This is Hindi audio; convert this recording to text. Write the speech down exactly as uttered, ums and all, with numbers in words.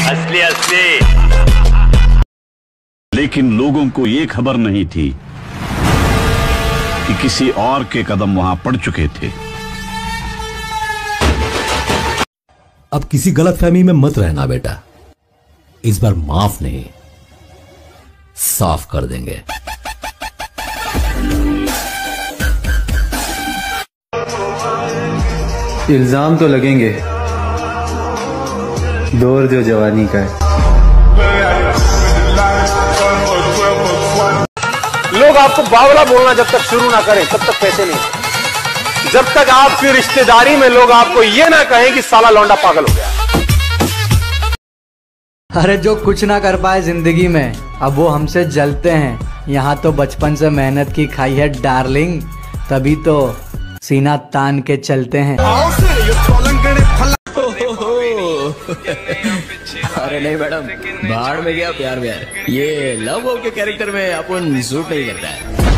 असली असली। लेकिन लोगों को ये खबर नहीं थी कि किसी और के कदम वहां पड़ चुके थे। अब किसी गलतफहमी में मत रहना बेटा, इस बार माफ नहीं साफ कर देंगे। इल्जाम तो लगेंगे, दौर जो जवानी का है। लोग आपको बावला बोलना जब तक शुरू ना करें तब तक पैसे नहीं। जब तक आपकी रिश्तेदारी में लोग आपको ये ना कहें कि साला लौंडा पागल हो गया। अरे जो कुछ ना कर पाए जिंदगी में अब वो हमसे जलते हैं। यहाँ तो बचपन से मेहनत की खाई है डार्लिंग, तभी तो सीना तान के चलते हैं। अरे नहीं मैडम, बाहर में गया प्यार व्यार, ये लव के कैरेक्टर में अपन सूट नहीं करता है।